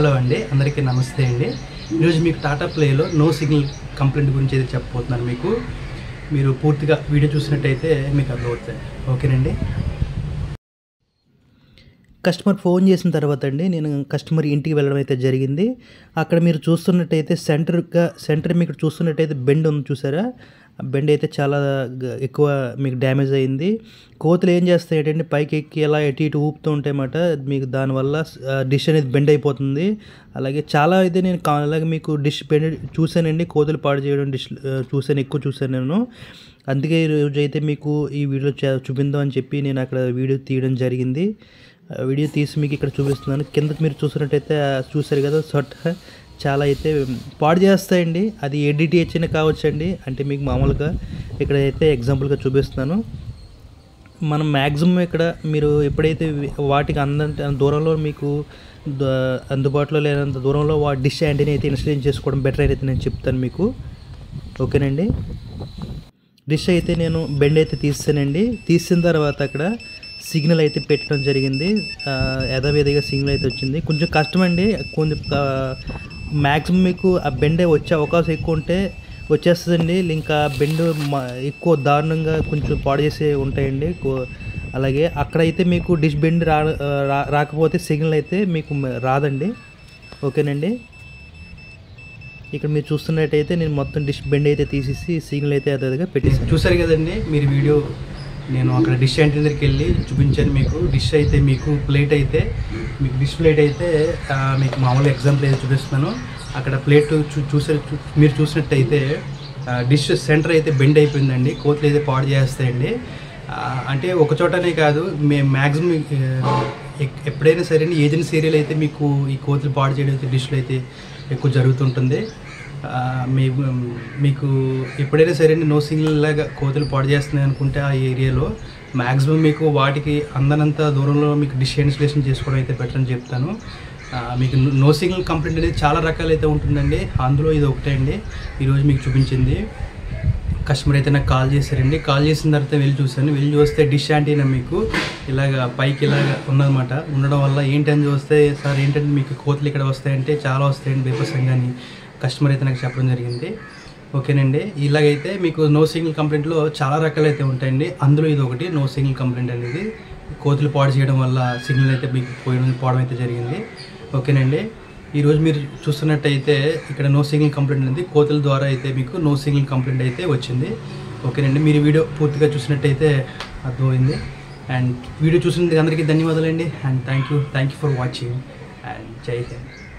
Hello అండి, అందరికీ నమస్తే అండి. ఈరోజు మీకు టాటా ప్లేలో నో సిగ్నల్ కంప్లైంట్ గురించి అయితే చెప్పబోతున్నాను. మీరు పూర్తిగా వీడియో చూసినట్టయితే మీకు అర్థమవుతుంది. ఓకేనండి. కస్టమర్ ఫోన్ చేసిన తర్వాత అండి నేను కస్టమర్ ఇంటికి వెళ్ళడం అయితే జరిగింది. అక్కడ మీరు చూస్తున్నట్టయితే సెంటర్ మీకు చూస్తున్నట్టయితే బెండ్ ఉంది చూసారా, బెండ్ అయితే చాలా ఎక్కువ మీకు డ్యామేజ్ అయింది. కోతులు ఏం చేస్తాయంటే పైకి ఎక్కి ఇలా ఎటు ఇటు ఊపుతూ ఉంటాయన్నమాట. మీకు దానివల్ల డిష్ అనేది బెండ్ అయిపోతుంది. అలాగే చాలా అయితే నేను అలాగే మీకు డిష్ బెండ్ చూశానండి, కోతులు పాడు చేయడం డిష్ ఎక్కువ చూశాను నేను. అందుకే ఈరోజు అయితే మీకు ఈ వీడియో చూపిందాం అని చెప్పి నేను అక్కడ వీడియో తీయడం జరిగింది. వీడియో తీసి మీకు ఇక్కడ చూపిస్తున్నాను. కింద మీరు చూసినట్టయితే చూసారు కదా, చాలా అయితే పాడు చేస్తాయండి. అది ADTH అయినా కావచ్చండి. అంటే మీకు మామూలుగా ఇక్కడైతే ఎగ్జాంపుల్గా చూపిస్తున్నాను. మనం మ్యాక్సిమం ఇక్కడ మీరు ఎప్పుడైతే వాటికి అందంత దూరంలో మీకు అందుబాటులో లేనంత దూరంలో డిష్ యాంటీని అయితే ఇన్స్టాల్ చేసుకోవడం బెటర్ అయితే నేను చెప్తాను మీకు. ఓకేనండి. డిష్ అయితే నేను బెండ్ అయితే తీసానండి. తీసిన తర్వాత అక్కడ సిగ్నల్ అయితే పెట్టడం జరిగింది. యథావిధిగా సిగ్నల్ అయితే వచ్చింది. కొంచెం కష్టమండి. కొంచెం మ్యాక్సిమం మీకు ఆ బెండే వచ్చే అవకాశం ఎక్కువ ఉంటే వచ్చేస్తుందండి. ఇంకా బెండ్ ఎక్కువ దారుణంగా కొంచెం పాడు చేసే ఉంటాయండి. అలాగే అక్కడైతే మీకు డిష్ బెండ్ రాకపోతే సిగ్నల్ అయితే మీకు రాదండి. ఓకేనండి. ఇక్కడ మీరు చూస్తున్నట్టయితే నేను మొత్తం డిష్ బెండ్ అయితే తీసేసి సిగ్నల్ అయితే అదేగా పెట్టేసి చూసారు కదండి. మీరు వీడియో నేను అక్కడ డిష్ యాంటీ దగ్గరికి వెళ్ళి చూపించాను మీకు. డిష్ అయితే మీకు ప్లేట్ అయితే మీకు డిష్ ప్లేట్ అయితే మీకు మామూలు ఎగ్జాంపుల్ అయితే చూపిస్తున్నాను. అక్కడ ప్లేట్ మీరు చూసినట్టయితే డిష్ సెంటర్ అయితే బెండ్ అయిపోయిందండి. కోతులు అయితే పాడు చేస్తాయండి. అంటే ఒక చోటనే కాదు, మేము మ్యాక్సిమం ఎప్పుడైనా సరే ఏజెన్సీ ఏరియాలో అయితే మీకు ఈ కోతులు పాడు చేయడం అయితే డిష్లు అయితే ఎక్కువ జరుగుతుంటుంది. మీకు ఎప్పుడైనా సరే నో సిగ్నల్ లాగా కోతులు పాడు చేస్తున్నాయి అనుకుంటే ఆ ఏరియాలో మ్యాక్సిమం మీకు వాటికి అందనంత దూరంలో మీకు డిష్ ఇన్స్టలేషన్ చేసుకోవడం అయితే బెటర్ అని చెప్తాను. మీకు నో సిగ్నల్ కంప్లైంట్ అనేది చాలా రకాలైతే ఉంటుందండి. అందులో ఇది ఒకటే అండి ఈరోజు మీకు చూపించింది. కస్టమర్ అయితే నాకు కాల్ చేశారండి. కాల్ చేసిన తర్వాత వెళ్ళి చూశాను. వెళ్ళి చూస్తే డిష్ యాంటీనా మీకు ఇలాగ పైకి ఇలాగ ఉన్నదన్నమాట. ఉండడం వల్ల ఏంటని చూస్తే, సార్ ఏంటంటే మీకు కోతులు ఇక్కడ వస్తాయంటే చాలా వస్తాయండి బీభత్సంగా అని కస్టమర్ అయితే నాకు చెప్పడం జరిగింది. ఓకేనండి. ఇలాగైతే మీకు నో సిగ్నల్ కంప్లైంట్లో చాలా రకాలు అయితే ఉంటాయండి. అందులో ఇది ఒకటి నో సిగ్నల్ కంప్లైంట్ అనేది. కోతులు పాడు చేయడం వల్ల సిగ్నల్ అయితే మీకు పోవడం అయితే జరిగింది. ఓకేనండి. ఈరోజు మీరు చూస్తున్నట్టయితే ఇక్కడ నో సిగ్నల్ కంప్లైంట్ అనేది కోతుల ద్వారా అయితే మీకు నో సిగ్నల్ కంప్లైంట్ అయితే వచ్చింది. ఓకేనండి. మీరు వీడియో పూర్తిగా చూసినట్టయితే అర్థమైంది. అండ్ వీడియో చూసినందుకు అందరికీ ధన్యవాదాలండి. And thank you for watching. And జై హింద్.